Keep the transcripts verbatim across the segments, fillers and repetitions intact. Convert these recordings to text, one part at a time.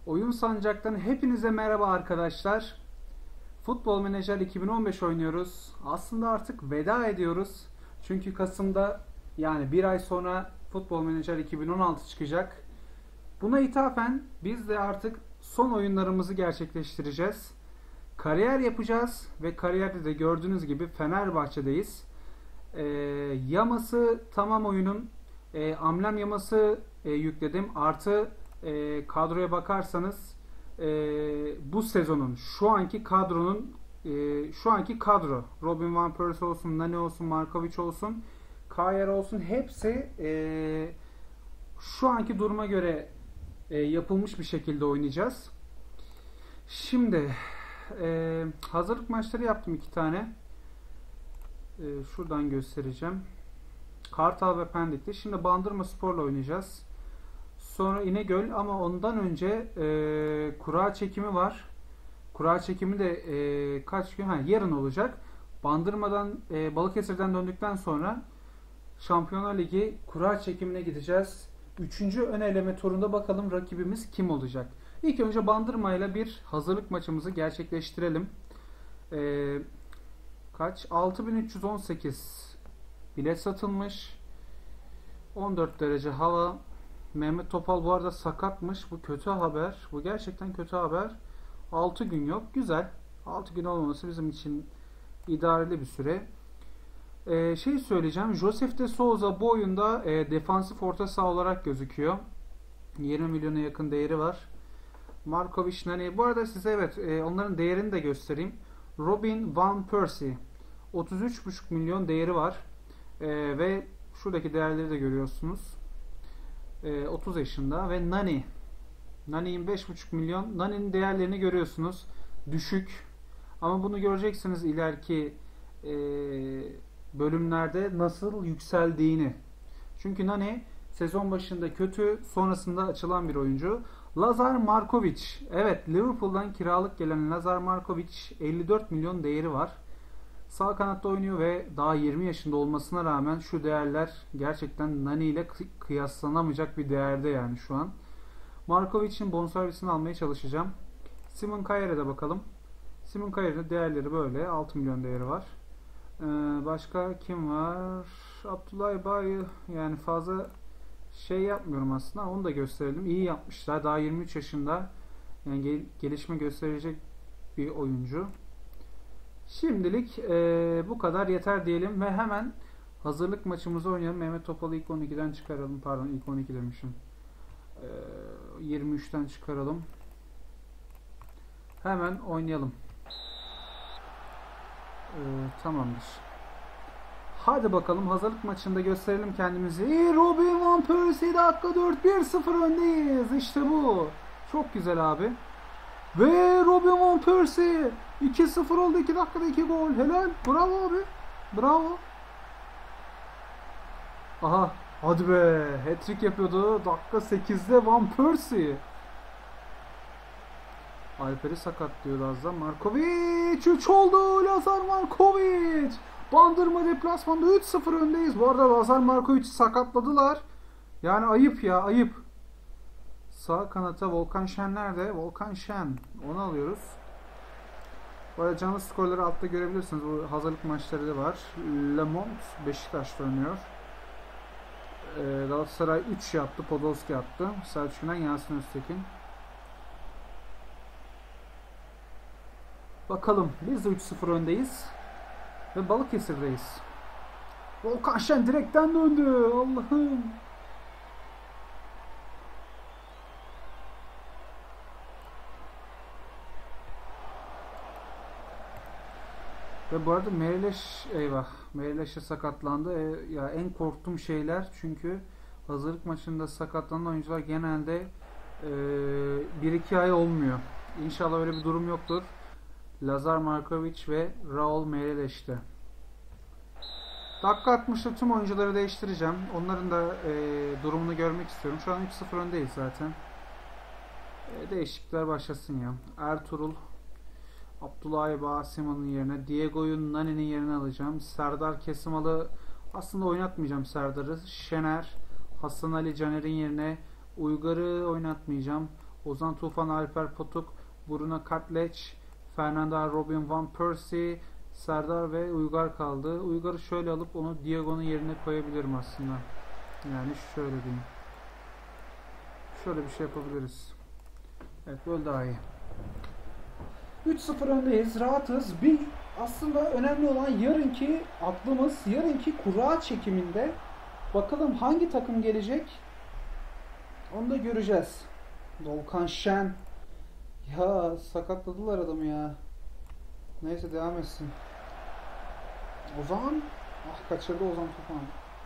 Oyun Sancak'tan hepinize merhaba arkadaşlar. Futbol Menajer iki bin on beş oynuyoruz. Aslında artık veda ediyoruz. Çünkü Kasım'da yani bir ay sonra Futbol Menajer iki bin on altı çıkacak. Buna ithafen biz de artık son oyunlarımızı gerçekleştireceğiz. Kariyer yapacağız ve kariyerde de gördüğünüz gibi Fenerbahçe'deyiz. Ee, yaması tamam oyunun. Ee, amblem yaması e, yükledim. Artı e, kadroya bakarsanız e, bu sezonun şu anki kadronun e, şu anki kadro Robin Van Persie olsun, Nani olsun, Markovic olsun, Kjaer olsun hepsi e, şu anki duruma göre e, yapılmış bir şekilde oynayacağız. Şimdi e, hazırlık maçları yaptım iki tane. E, şuradan göstereceğim. Kartal ve Pendik'te. Şimdi Bandırma Spor'la oynayacağız. Sonra İnegöl ama ondan önce e, kura çekimi var. Kura çekimi de e, kaç gün? Ha, yarın olacak. Bandırma'dan e, Balıkesir'den döndükten sonra Şampiyonlar Ligi kura çekimine gideceğiz. Üçüncü ön eleme turunda bakalım rakibimiz kim olacak. İlk önce Bandırma ile bir hazırlık maçımızı gerçekleştirelim. E, kaç? altı bin üç yüz on sekiz bilet satılmış. on dört derece hava. Mehmet Topal bu arada sakatmış. Bu kötü haber. Bu gerçekten kötü haber. altı gün yok. Güzel. altı gün olmaması bizim için idareli bir süre. Ee, şey söyleyeceğim. Josef de Souza bu oyunda e, defansif orta saha olarak gözüküyor. yirmi milyona yakın değeri var. Markovic, Nani. Bu arada size evet e, onların değerini de göstereyim. Robin Van Persie. otuz üç buçuk milyon değeri var. E, ve şuradaki değerleri de görüyorsunuz. E, otuz yaşında ve Nani. Nani yirmi beş buçuk milyon. Nani'nin değerlerini görüyorsunuz. Düşük. Ama bunu göreceksiniz ileriki e, bölümlerde nasıl yükseldiğini. Çünkü Nani sezon başında kötü, sonrasında açılan bir oyuncu. Lazar Markovic. Evet, Liverpool'dan kiralık gelen Lazar Markovic elli dört milyon değeri var. Sağ kanatta oynuyor ve daha yirmi yaşında olmasına rağmen şu değerler gerçekten Nani ile kıyaslanamayacak bir değerde yani şu an. Markovic'in bonservisini almaya çalışacağım. Simon Kjær'e de bakalım. Simon Kjær'in değerleri böyle. altı milyon değeri var. Ee, başka kim var? Abdullah Bay'ı yani fazla şey yapmıyorum aslında. Onu da gösterelim. İyi yapmışlar. Daha yirmi üç yaşında. Yani gel gelişme gösterecek bir oyuncu. Şimdilik e, bu kadar yeter diyelim ve hemen hazırlık maçımızı oynayalım. Mehmet Topal'ı ilk on ikiden çıkaralım. Pardon ilk on iki demişim. E, yirmi üçten çıkaralım. Hemen oynayalım. E, tamamdır. Hadi bakalım hazırlık maçında gösterelim kendimizi. Robin Van Persie dakika dört bir sıfır öndeyiz. İşte bu. Çok güzel abi. Ve Robin Van Persie iki sıfır oldu. iki dakikada iki gol. Helal. Bravo abi. Bravo. Aha. Hadi be. Hat-trick yapıyordu. Dakika sekizde Van Persie. Alper'i sakatlıyordu az da. Markovic üç oldu. Lazar Markovic. Bandırma deplasmanda üç sıfır öndeyiz. Bu arada Lazar Markovic'i sakatladılar. Yani ayıp ya. Ayıp. Sağ kanata Volkan Şen nerede? Volkan Şen. Onu alıyoruz. Bu arada canlı skorları altta görebilirsiniz. Bu hazırlık maçları da var. Le Mont Beşiktaş'ta oynuyor. Ee, Galatasaray üç yaptı. Podolski attı. Selçuk'tan Yasin Öztekin. Bakalım. Biz de üç sıfır öndeyiz. Ve Balıkesir'deyiz. Volkan Şen direkten döndü. Allah'ım. Ve bu arada Merileş eyvah. Merileş'e sakatlandı. E, ya en korktuğum şeyler çünkü hazırlık maçında sakatlanan oyuncular genelde e, bir iki ay olmuyor. İnşallah öyle bir durum yoktur. Lazar Markovic ve Raul Merileş'te. Dakika altmışta tüm oyuncuları değiştireceğim. Onların da e, durumunu görmek istiyorum. Şu an üç sıfır öndeyiz zaten. E, değişiklikler başlasın ya. Ertuğrul Abdullah Basiman'ın yerine Diego'yu Nani'nin yerine alacağım. Serdar Kesimal'ı aslında oynatmayacağım Serdar'ı. Şener, Hasan Ali Caner'in yerine Uygar'ı oynatmayacağım. Ozan Tufan, Alper Potuk, Bruno Katleç, Fernando Robin Van Persie, Serdar ve Uygar kaldı. Uygar'ı şöyle alıp onu Diego'nun yerine koyabilirim aslında. Yani şöyle diyeyim. Şöyle bir şey yapabiliriz. Evet, böyle daha iyi. üç sıfır öndeyiz. Rahatız. Bir aslında önemli olan yarınki aklımız, yarınki kura çekiminde bakalım hangi takım gelecek? Onu da göreceğiz. Volkan Şen. Ya sakatladılar adamı ya. Neyse devam etsin. Ozan. Ah, kaçırdı Ozan Tufan.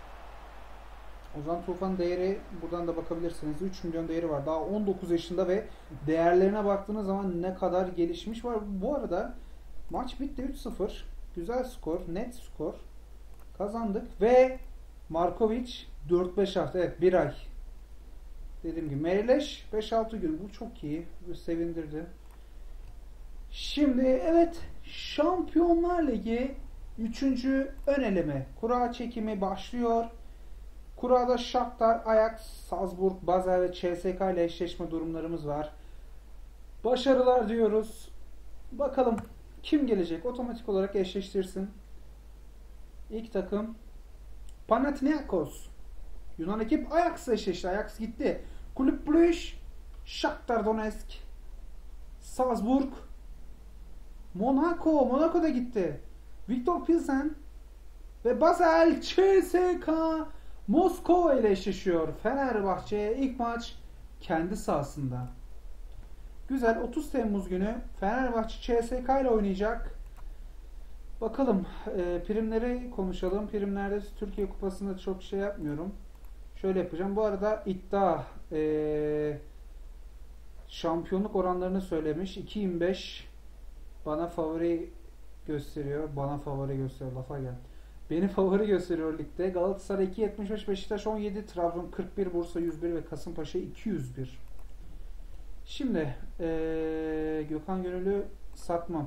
Ozan Tufan değeri buradan da bakabilirsiniz. üç milyon değeri var. Daha on dokuz yaşında ve değerlerine baktığınız zaman ne kadar gelişmiş var. Bu arada maç bitti üç sıfır. Güzel skor. Net skor. Kazandık ve Markovic dört beş hafta. Evet, bir ay. Dediğim gibi Merileş beş altı gün. Bu çok iyi. Bu sevindirdi. Şimdi evet, Şampiyonlar Ligi üçüncü ön eleme kura çekimi başlıyor. Kurada Shakhtar, Ajax, Salzburg, Basel ve C S K ile eşleşme durumlarımız var. Başarılar diyoruz. Bakalım kim gelecek? Otomatik olarak eşleştirsin. İlk takım Panathinaikos. Yunan ekip Ajax'la eşleşti. Ajax gitti. Kulüp Brugge, Shakhtar Donetsk, Salzburg, Monaco. Monaco da gitti. Viktor Pilsen ve Basel C S K Moskova ile eşleşiyor. Fenerbahçe ilk maç kendi sahasında. Güzel. otuz Temmuz günü Fenerbahçe C S K ile oynayacak. Bakalım e, primleri konuşalım. Primlerde Türkiye Kupası'nda çok şey yapmıyorum. Şöyle yapacağım. Bu arada iddia e, şampiyonluk oranlarını söylemiş. iki yirmi beş bana favori gösteriyor. Bana favori gösteriyor. Lafa gel. Beni favori gösteriyor ligde. Galatasaray iki yetmiş beş, Beşiktaş on yedi, Trabzon kırk bir, Bursa yüz bir ve Kasımpaşa iki yüz bir. Şimdi ee, Gökhan Gönüllü satmam.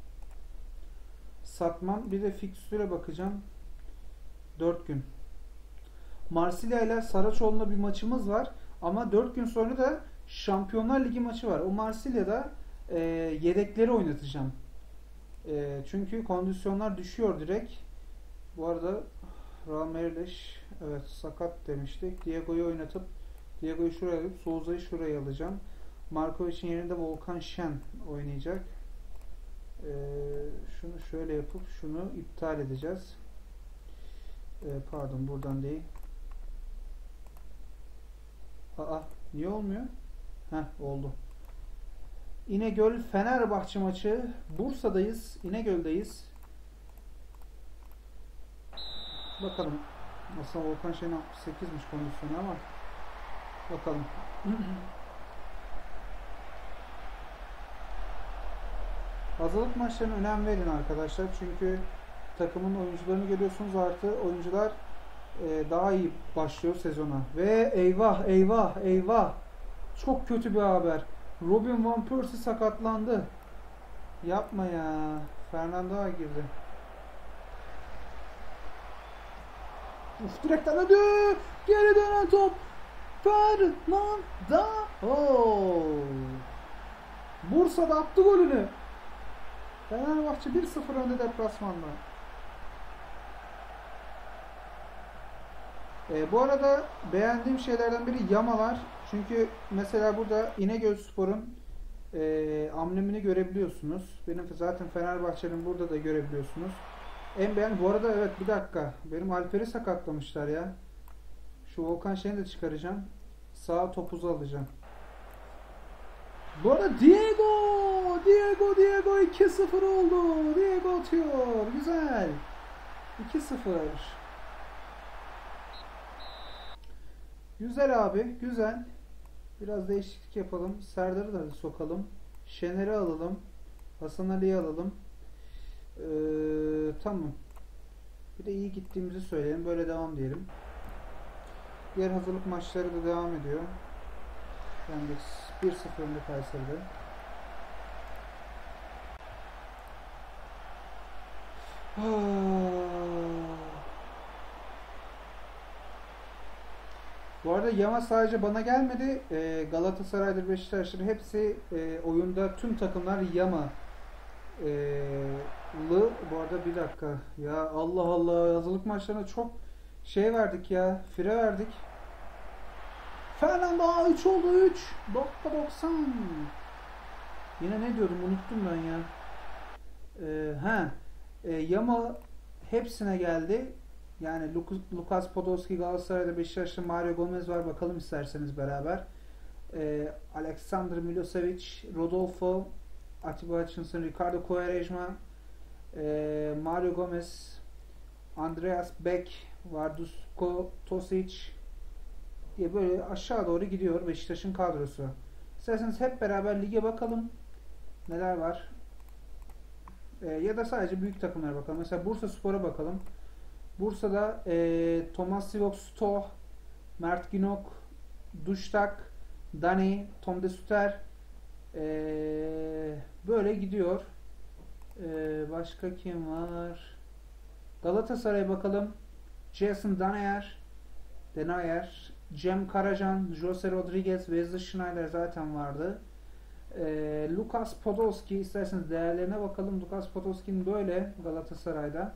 Satmam. Bir de fikstüre bakacağım. dört gün. Marsilya ile Saraçoğlu'nda bir maçımız var. Ama dört gün sonra da Şampiyonlar Ligi maçı var. O Marsilya'da e, yedekleri oynatacağım. E, çünkü kondisyonlar düşüyor direkt. Bu arada Raul Merileş evet sakat demiştik. Diego'yu oynatıp Diego'yu şuraya alıp Souza'yı şuraya alacağım. Markovic'in yerinde Volkan Şen oynayacak. Ee, şunu şöyle yapıp şunu iptal edeceğiz. Ee, pardon, buradan değil. Aa, niye olmuyor? Heh, oldu. İnegöl Fenerbahçe maçı. Bursa'dayız. İnegöl'deyiz. Bakalım. Aslında Volkan Şen altmış sekizmiş kondisyonu ama bakalım. Hazırlık maçlarına önem verin arkadaşlar. Çünkü takımın oyuncularını görüyorsunuz, artı oyuncular e, daha iyi başlıyor sezona. Ve eyvah eyvah eyvah. Çok kötü bir haber. Robin Van Persie sakatlandı. Yapma ya. Fernando'ya girdi. Uf, direkten ödü. Geri dönen top. Fernando. Oh. Bursa'da attı golünü. Fenerbahçe bir sıfır önde deplasmanda. E, bu arada beğendiğim şeylerden biri yamalar. Çünkü mesela burada İnegölspor'un e, amblemini görebiliyorsunuz. Benim zaten Fenerbahçe'nin burada da görebiliyorsunuz. En beğen bu arada evet, bir dakika. Benim Alper'i sakatlamışlar ya. Şu Volkan Şen'i de çıkaracağım. Sağ topuzu alacağım. Bu arada Diego! Diego! Diego iki sıfır oldu. Diego atıyor. Güzel. iki sıfır. Güzel abi. Güzel. Biraz değişiklik yapalım. Serdar'ı da sokalım. Şener'i alalım. Hasan Ali'yi alalım. Ee, tamam. Bir de iyi gittiğimizi söyleyelim. Böyle devam diyelim. Diğer hazırlık maçları da devam ediyor. Yani bir sıfır önde Kayseri'de. Bu arada Yama sadece bana gelmedi. Ee, Galatasaray'dır, Beşiktaş'tır hepsi e, oyunda tüm takımlar Yama e, lı. Bu arada bir dakika. Ya Allah Allah, hazırlık maçlarına çok şey verdik ya. Fire verdik. Fernando üç oldu, üç. Dakika doksan. Yine ne diyordum, unuttum ben ya. Ee, ha, e, Yama hepsine geldi. Yani Luk- Lukas Podolski Galatasaray'da, Beşiktaş'ta Mario Gomez var. Bakalım isterseniz beraber. Ee, Alexander Milosevic, Rodolfo, Atiba Hutchinson, Ricardo Quaresma, e, Mario Gomez, Andreas Beck, Vardusko Tosic diye böyle aşağı doğru gidiyor Beşiktaş'ın kadrosu. İsterseniz hep beraber lige bakalım. Neler var? Ee, ya da sadece büyük takımlara bakalım. Mesela Bursaspor'a bakalım. Bursa'da e, Thomas Sivok Stoh, Mert Günok, Duştak, Dani, Tom de Suter e, böyle gidiyor. E, başka kim var? Galatasaray'a bakalım. Jason Denayer, Denayer, Cem Karacan, Jose Rodriguez, Wesley Schneider zaten vardı. E, Lukas Podolski, isterseniz değerlerine bakalım. Lukas Podolski'nin böyle Galatasaray'da.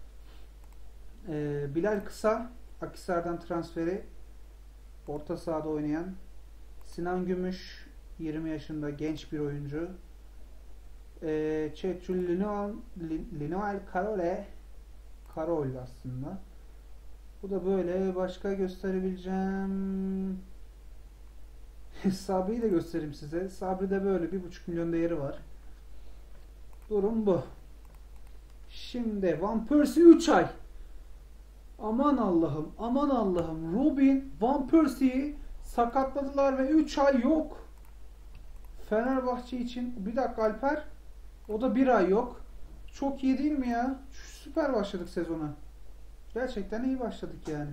E, Bilal Kısa, Akhisar'dan transferi, orta sahada oynayan. Sinan Gümüş, yirmi yaşında genç bir oyuncu. E, Çeçül Linoal, Linoal Karole, Karol aslında. Bu da böyle. Başka gösterebileceğim. Sabri'yi de göstereyim size. Sabri'de böyle bir buçuk milyon değeri var. Durum bu. Şimdi Van Persie üç ay. Aman Allah'ım, aman Allah'ım. Robin Van Persie'yi sakatladılar ve üç ay yok. Fenerbahçe için. Bir dakika Alper. O da bir ay yok. Çok iyi değil mi ya? Süper başladık sezona. Gerçekten iyi başladık yani.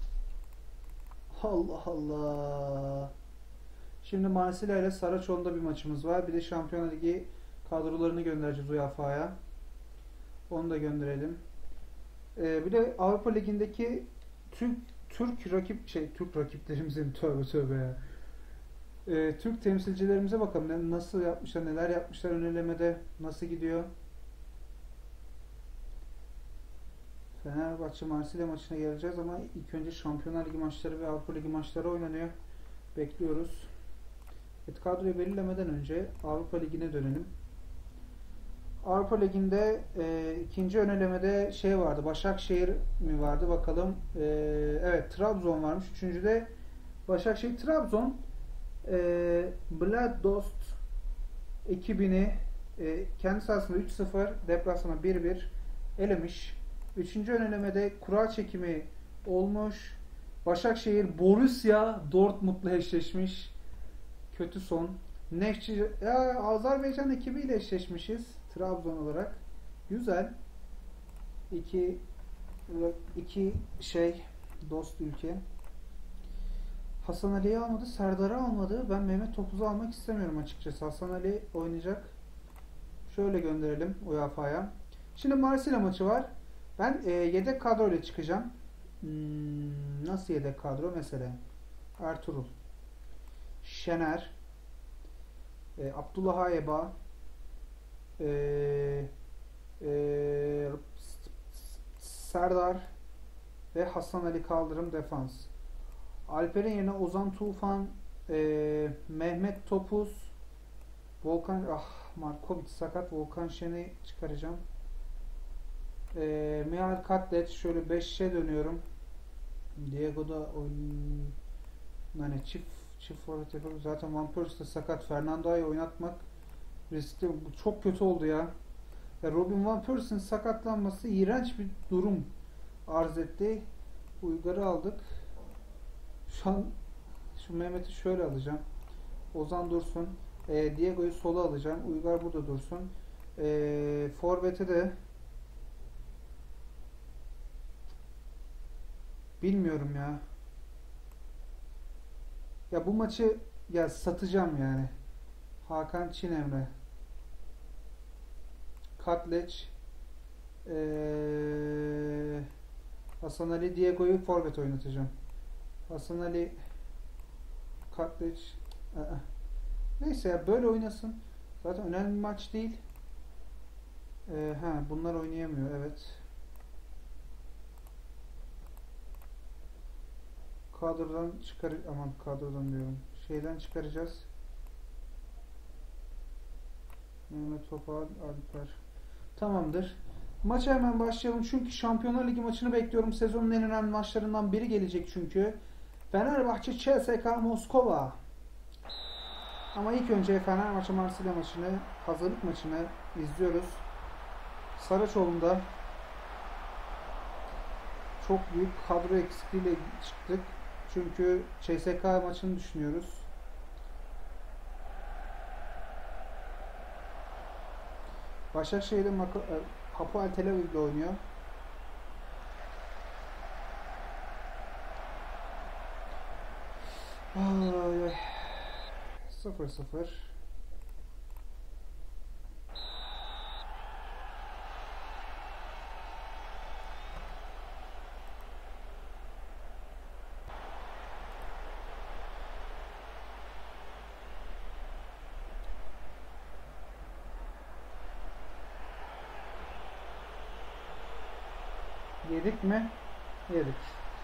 Allah Allah. Şimdi Marsilya ile Saraçoğlu'nda bir maçımız var. Bir de Şampiyonlar Ligi kadrolarını göndereceğiz U E F A'ya. Onu da gönderelim. Ee, bir de Avrupa Ligi'ndeki Türk Türk rakip şey Türk rakiplerimizin tövbe tövbe ya. Ee, Türk temsilcilerimize bakalım. Ne- Nasıl yapmışlar, neler yapmışlar, önelemede nasıl gidiyor? Fenerbahçe Marsilya maçına geleceğiz ama ilk önce Şampiyonlar Ligi maçları ve Avrupa Ligi maçları oynanıyor. Bekliyoruz. Evet, kadroyu belirlemeden önce Avrupa Ligi'ne dönelim. Avrupa Ligi'nde e, ikinci önelemede şey vardı. Başakşehir mi vardı bakalım. E, evet, Trabzon varmış. Üçüncüde Başakşehir Trabzon e, Bladost ekibini e, kendi sahasında üç sıfır, deplasmana bir bir elemiş. Üçüncü önelemede kura çekimi olmuş. Başakşehir Borussia Dortmund'la eşleşmiş. Kötü son. Neftçi, ya Azerbaycan ekibiyle eşleşmişiz Trabzon olarak. Güzel. İki iki şey dost ülke. Hasan Ali'yi almadı, Serdar'ı almadı. Ben Mehmet Topuz'u almak istemiyorum açıkçası. Hasan Ali oynayacak. Şöyle gönderelim U E F A'ya. Şimdi Marsilya maçı var. Ben e, yedek kadro ile çıkacağım. Hmm, nasıl yedek kadro? Mesela Ertuğrul, Şener, e, Abdullah Ayeba, e, e, Serdar ve Hasan Ali Kaldırım defans. Alper'in yerine Ozan Tufan, e, Mehmet Topuz, Volkan, ah Markovic sakat, Volkan Şen'i çıkaracağım. E, Mihal Katlet, şöyle beşe dönüyorum. Diego'da oyun, yani çift çift forvet yapalım. Zaten Van Persie'de sakat. Fernando'yu oynatmak riskli. Bu çok kötü oldu ya. Ya Robin Van Persie'nin sakatlanması iğrenç bir durum arz etti. Uygar'ı aldık. Şu an şu Mehmet'i şöyle alacağım. Ozan dursun. E, Diego'yu sola alacağım. Uygar burada dursun. E, Forvet'e de bilmiyorum ya. Ya bu maçı ya satacağım yani. Hakan Çinemre, Katleç, ee, Hasan Ali, Diego'yu forvet oynatacağım. Hasan Ali Katliç. Neyse ya, böyle oynasın. Zaten önemli bir maç değil. Ee, ha, bunlar oynayamıyor, evet. Kadrodan çıkar, aman kadrodan diyorum. Şeyden çıkaracağız. Mehmet Topal, Alper. Tamamdır. Maça hemen başlayalım çünkü Şampiyonlar Ligi maçını bekliyorum. Sezonun en önemli maçlarından biri gelecek çünkü. Fenerbahçe C S K A Moskova. Ama ilk önce Fenerbahçe Marsilya maçını, hazırlık maçını izliyoruz. Saraçoğlu'nda çok büyük kadro eksikliğiyle çıktık. Çünkü C S K A maçını düşünüyoruz. Başakşehir'de Hapoel Tel Aviv'de oynuyor. Ay, ay. sıfır sıfır. Yedik mi? Yedik.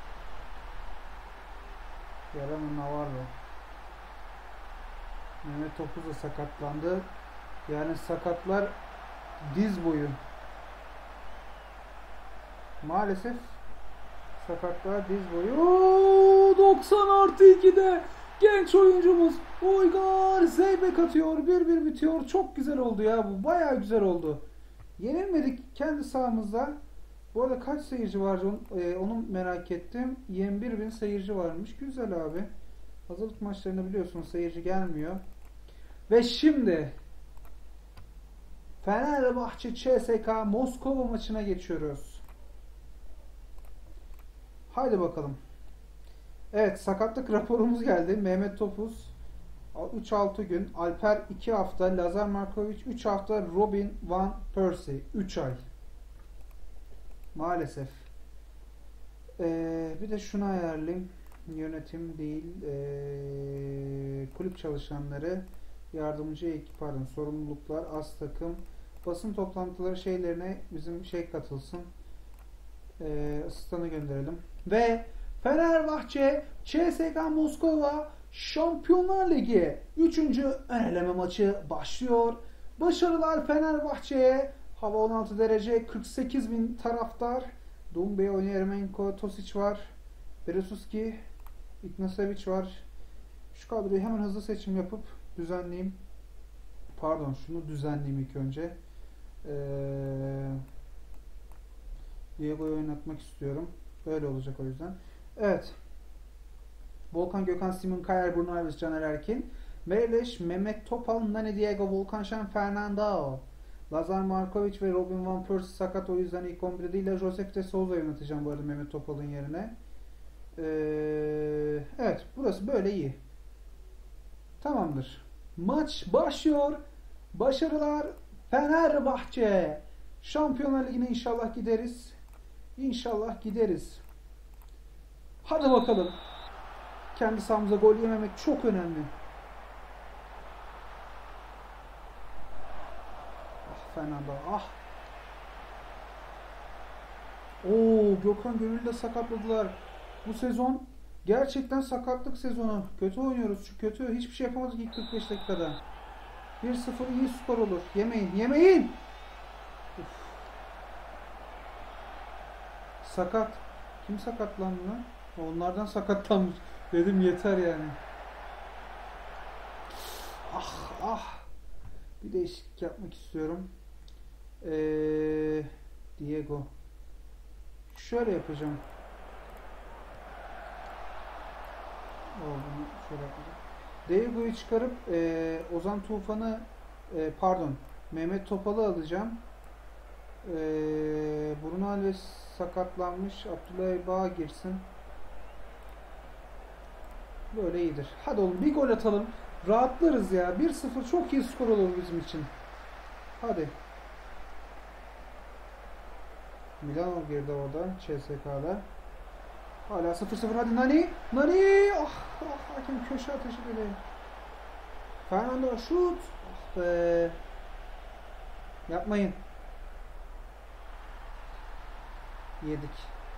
Yaran Navarro. Mehmet Topuz da sakatlandı. Yani sakatlar diz boyu. Maalesef sakatlar diz boyu. Oo, doksan artı ikide genç oyuncumuz Uygar Zeybek atıyor. bir bir bitiyor. Çok güzel oldu ya bu. Bayağı güzel oldu. Yenilmedik kendi sahamızda. Bu arada kaç seyirci var onu, e, onu merak ettim. yirmi bir bin seyirci varmış. Güzel abi. Hazırlık maçlarında biliyorsunuz seyirci gelmiyor. Ve şimdi Fenerbahçe C S K A Moskova maçına geçiyoruz. Haydi bakalım. Evet, sakatlık raporumuz geldi. Mehmet Topuz üç altı gün, Alper iki hafta, Lazar Markovic üç hafta, Robin Van Persie üç ay. Maalesef. Ee, bir de şunu ayarlayayım. Yönetim değil, ee, kulüp çalışanları, yardımcı ekip, pardon, sorumluluklar, az takım, basın toplantıları şeylerine bizim şey katılsın. Ee, asistanı gönderelim. Ve Fenerbahçe C S K A Moskova Şampiyonlar Ligi üçüncü ön eleme maçı başlıyor. Başarılar Fenerbahçe'ye. Hava on altı derece, kırk sekiz bin taraftar. Dumbe, Onyermenko, Tosic var. Beresuski, Ignasevic var. Şu kadroyu hemen hızlı seçim yapıp düzenleyeyim. Pardon, şunu düzenleyeyim ilk önce. Ee, Diego'yu oynatmak istiyorum. Böyle olacak o yüzden. Evet. Volkan, Gökhan, Simon, Kayer, Bruno Alves, Caner Erkin, Merileş, Mehmet Topal, Nani Diego, Volkan Şen, Fernando, Lazar Markovic ve Robin Van Persie sakat, o yüzden ilk on birde değil. Josef de Souza'yı oynatacağım bu arada Mehmet Topal'ın yerine. Ee, evet, burası böyle iyi. Tamamdır. Maç başlıyor. Başarılar Fenerbahçe. Şampiyonlar Ligi'ne inşallah gideriz. İnşallah gideriz. Hadi bakalım. Kendi sahamıza gol yememek çok önemli. Ah Fernando, ah. Oo, Gökhan Gönül'ü de sakatladılar. Bu sezon gerçekten sakatlık sezonu. Kötü oynuyoruz. Şu kötü. Hiçbir şey yapamadık ilk kırk beş dakikada. bir sıfır iyi skor olur. Yemeyin. Yemeyin. Uf. Sakat. Kim sakatlandı lan? Onlardan sakatlanmış. Dedim yeter yani. Ah ah. Bir değişiklik yapmak istiyorum. Ee, Diego. Şöyle yapacağım. O, bunu şöyle yapacağım. Diego'yu çıkarıp e, Ozan Tufan'ı e, pardon Mehmet Topal'ı alacağım. E, Bruno Alves sakatlanmış. Abdullah Bağ girsin. Böyle iyidir. Hadi oğlum bir gol atalım. Rahatlarız ya. bir sıfır çok iyi skor olur bizim için. Hadi. Milano girdi oradan C S K'da. Hala sıfır sıfır. Hadi Nani. Nani. Ah, ah hakem köşe ateşi dedi. Fernando şut. Ah be. Yapmayın. Yedik.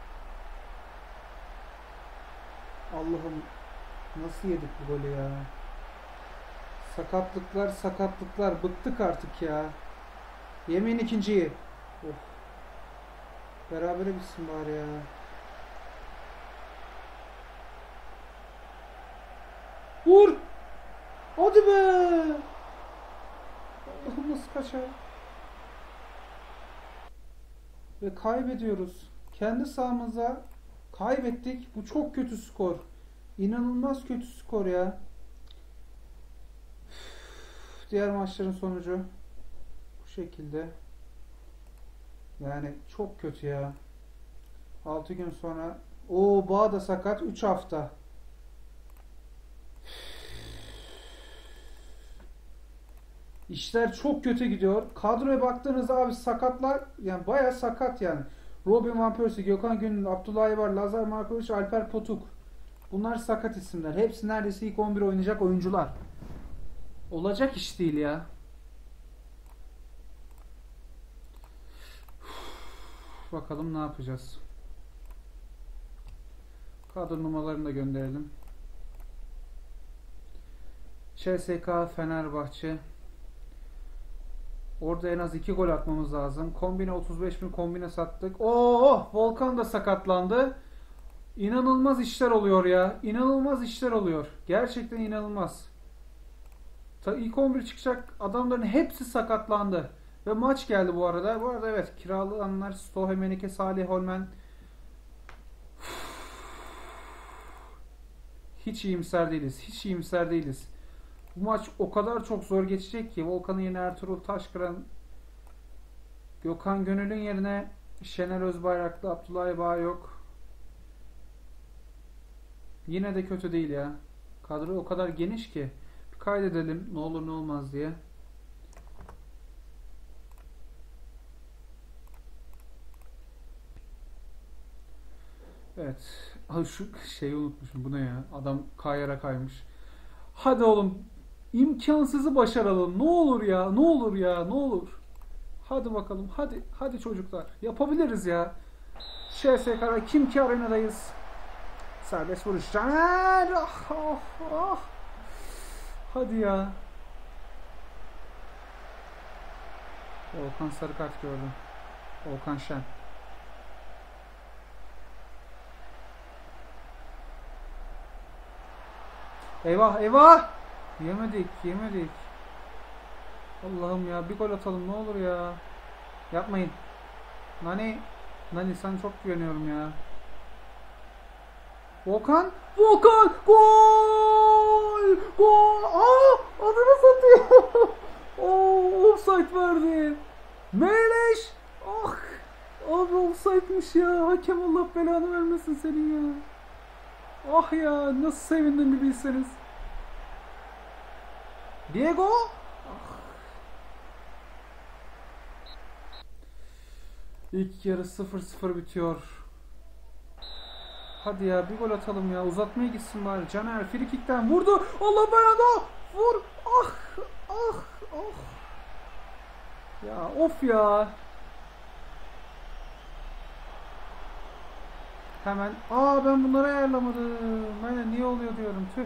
Allah'ım nasıl yedik bu golü ya? Sakatlıklar sakatlıklar bıktık artık ya. Yemeyin ikinciyi. Of. Berabere bitsin bari ya. Vur! Hadi be! Allah'ım nasıl kaçar? Ve kaybediyoruz. Kendi sahamıza kaybettik. Bu çok kötü skor. İnanılmaz kötü skor ya. Diğer maçların sonucu bu şekilde. Yani çok kötü ya. altı gün sonra o Bağ da sakat. üç hafta. İşler çok kötü gidiyor. Kadroya baktığınızda abi sakatlar yani bayağı sakat yani. Robin Van Persie, Gökhan Gönül, Abdullah Aybar, Lazar Markovic, Alper Potuk. Bunlar sakat isimler. Hepsi neredeyse ilk on bir oynayacak oyuncular. Olacak iş değil ya. Bakalım ne yapacağız. Kadro numaralarını da gönderelim. C S K A Fenerbahçe. Orada en az iki gol atmamız lazım. Kombine otuz beş bin kombine sattık. Oo, Volkan da sakatlandı. İnanılmaz işler oluyor ya. İnanılmaz işler oluyor. Gerçekten inanılmaz. Ta ilk on bir çıkacak adamların hepsi sakatlandı. Ve maç geldi bu arada. Bu arada evet kiralananlar Stohe Menike, Salih Holmen. Hiç iyimser değiliz. Hiç iyimser değiliz. Bu maç o kadar çok zor geçecek ki Volkan'ın yerine Ertuğrul Taşkıran, Gökhan Gönül'ün yerine Şener Özbayraklı, Abdullah Ayba yok. Yine de kötü değil ya. Kadro o kadar geniş ki. Bir kaydedelim ne olur ne olmaz diye. Evet. Ay şu şeyi unutmuşum. Bu ne ya? Adam kayara kaymış. Hadi oğlum. İmkansızı başaralım. Ne olur ya. Ne olur ya. Ne olur. Hadi bakalım. Hadi. Hadi çocuklar. Yapabiliriz ya. C S K A kim ki arenadayız. Serbest vuruş. Caner. Ah, ah, ah. Hadi ya. Volkan sarı kart gördü. Volkan Şen. Eyvah eyvah. Yemedik yemedik. Allah'ım ya bir gol atalım ne olur ya. Yapmayın. Nani. Nani sana çok güveniyorum ya. Volkan. Volkan. Gol. Gol. Aa, adını satıyor. Oo, offside verdi. Meleş. Ah. Abi offside'miş ya. Hakem Allah belanı vermesin senin ya. Ah ya nasıl sevindim bir bilseniz. Diego. Ah. İlk yarı sıfır sıfır bitiyor. Hadi ya bir gol atalım ya. Uzatmaya gitsin bari. Caner frikikten vurdu. Allah belanı. Vur. Ah. Ah. Ah. Ya of ya. Hemen. Aa ben bunları ayarlamadım. Ben niye oluyor diyorum. Tüh.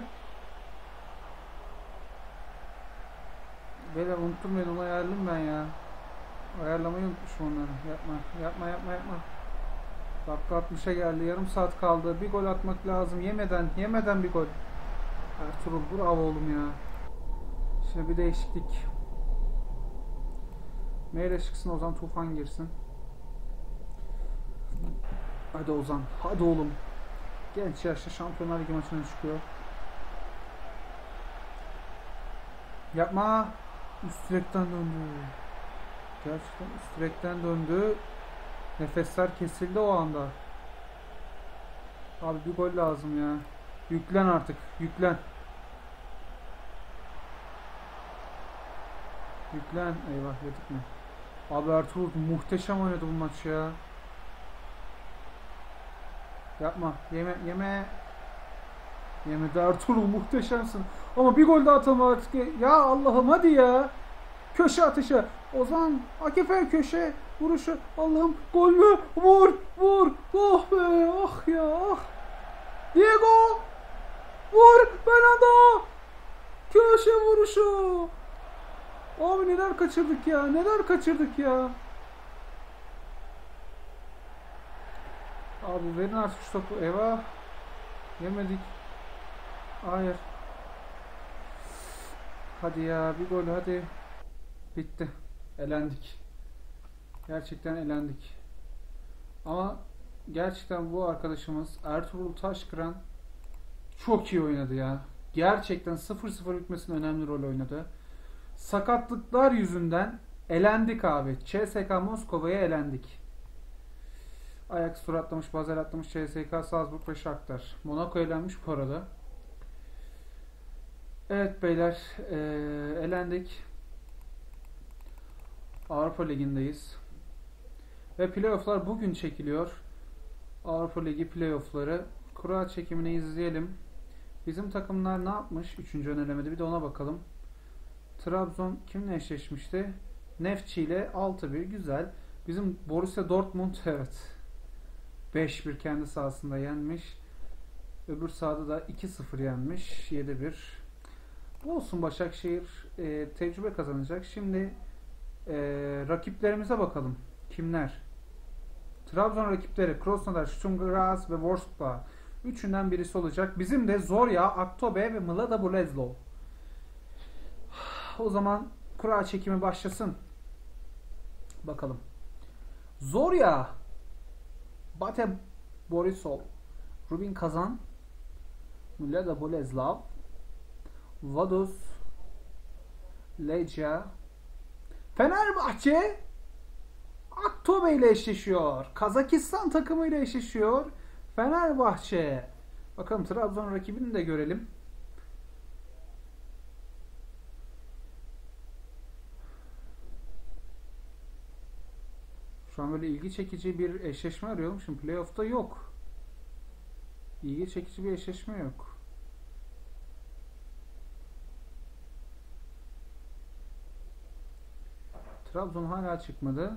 Beyler unuttum ben onu ayarladım ben ya. Ayarlamayı unutmuşum onları. Yapma. Yapma yapma yapma. Dakika altmışa geldi. Yarım saat kaldı. Bir gol atmak lazım. Yemeden. Yemeden bir gol. Ertuğrul bravo oğlum ya. Şimdi bir değişiklik. Meyle çıksın Ozan Tufan girsin. Hadi Ozan. Hadi oğlum. Genç yaşta Şampiyonlar Ligi maçına çıkıyor. Yapma. Üst direkten döndü. Gerçekten üst direkten döndü. Nefesler kesildi o anda. Abi bir gol lazım ya. Yüklen artık. Yüklen. Yüklen. Eyvah yedik mi? Abi Ertuğrul muhteşem oynadı bu maç ya. Yapma. Yeme yeme. Yemedi Ertuğrul, muhteşemsin. Ama bir gol daha atalım artık. Ya Allah'ım, hadi ya. Köşe atışı. Ozan Akefe köşe vuruşu. Allah'ım, gol mü? Vur vur. Oh be, ah ya ah. Diego vur. Bernardo köşe vuruşu. Abi neler kaçırdık ya. Neler kaçırdık ya. Abi verin artık şu topu. Eyvah. Yemedik. Hayır. Hadi ya, bir gol hadi. Bitti. Elendik. Gerçekten elendik. Ama gerçekten bu arkadaşımız Ertuğrul Taşkıran çok iyi oynadı ya. Gerçekten sıfır sıfır bitmesine önemli rol oynadı. Sakatlıklar yüzünden elendik abi. C S K A Moskova'ya elendik. Ajax tur atlamış, Basel atlamış, C S K A, Salzburg ve Shakhtar. Monaco elenmiş bu arada. Evet beyler, ee, elendik. Avrupa Ligi'ndeyiz. Ve playoff'lar bugün çekiliyor. Avrupa Ligi playoff'ları. Kura çekimini izleyelim. Bizim takımlar ne yapmış? Üçüncü ön elemede bir de ona bakalım. Trabzon kimle eşleşmişti? Neftçi ile altı bir, güzel. Bizim Borussia Dortmund, evet, beş bir kendi sahasında yenmiş. Öbür sahada da iki sıfır yenmiş. yedi bir. Bu olsun, Başakşehir e, tecrübe kazanacak. Şimdi e, rakiplerimize bakalım. Kimler? Trabzon rakipleri Krasnodar, Sturm Graz ve Wolfsburg. Üçünden birisi olacak. Bizim de Zorya, Aktobe ve Mlada Boleslav. O zaman kura çekimi başlasın. Bakalım. Zorya, Bate Borisov, Rubin Kazan, Mlada Boleslav, Vaduz, Legia, Fenerbahçe Aktobe ile eşleşiyor. Kazakistan takımı ile eşleşiyor. Fenerbahçe. Bakalım Trabzon rakibini de görelim. Şu an böyle ilgi çekici bir eşleşme arıyorum. Şimdi playoff'ta yok. İlgi çekici bir eşleşme yok. Trabzon hala çıkmadı.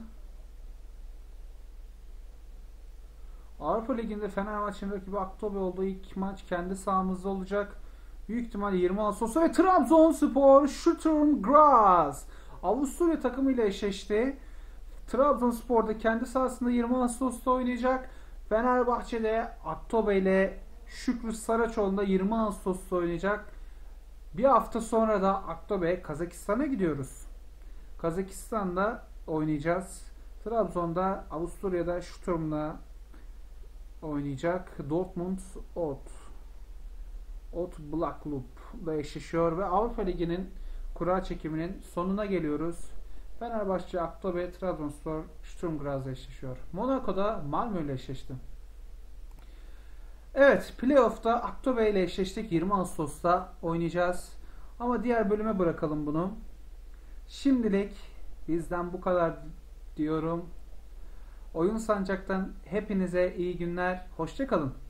Avrupa Ligi'nde Fenerbahçe'nin rakibi Aktobe olduğu ilk maç kendi sahamızda olacak. Büyük ihtimal yirmi Ağustos'ta ve Trabzonspor Sturm Graz Avusturya takımıyla eşleşti. Trabzonspor'da kendi sahasında yirmi Ağustos'ta oynayacak. Fenerbahçe'de Aktobe ile Şükrü Saraçoğlu'nda yirmi Ağustos'ta oynayacak. Bir hafta sonra da Aktobe Kazakistan'a gidiyoruz. Kazakistan'da oynayacağız. Trabzon'da Avusturya'da Sturm'la oynayacak. Dortmund Ot Ot Black Loop'la eşleşiyor ve Avrupa Ligi'nin kura çekiminin sonuna geliyoruz. Fenerbahçe, Aktobe, Trabzonspor, Sturm Graz'la eşleşiyor. Monaco'da Malmö ile eşleşti. Evet, playoff'ta Aktobe ile eşleştik. yirmi Ağustos'ta oynayacağız. Ama diğer bölüme bırakalım bunu. Şimdilik bizden bu kadar diyorum. Oyun Sancak'tan hepinize iyi günler. Hoşça kalın.